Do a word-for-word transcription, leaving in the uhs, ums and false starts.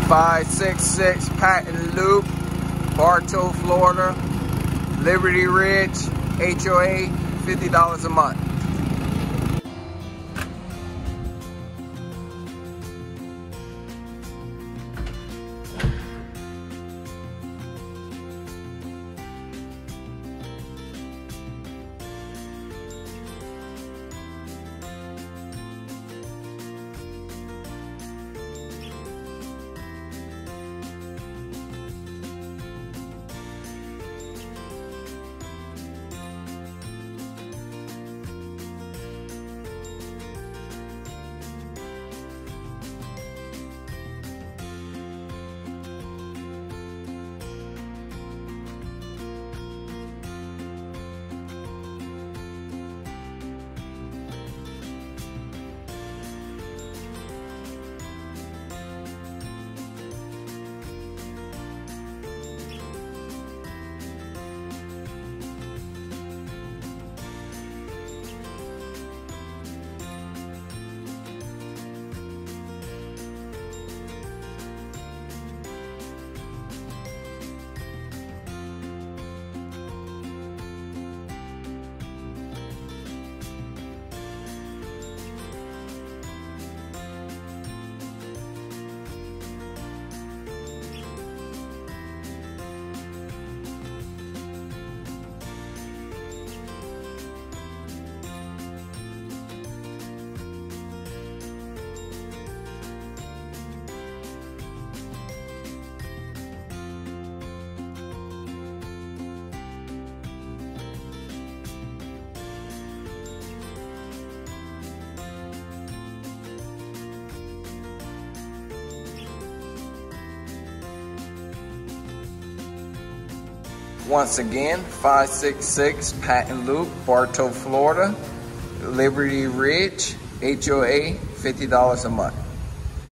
five six six Patent Loop, Bartow, Florida. Liberty Ridge, H O A, fifty dollars a month. Once again, five six six Patent Loop, Bartow, Florida. Liberty Ridge, H O A, fifty dollars a month.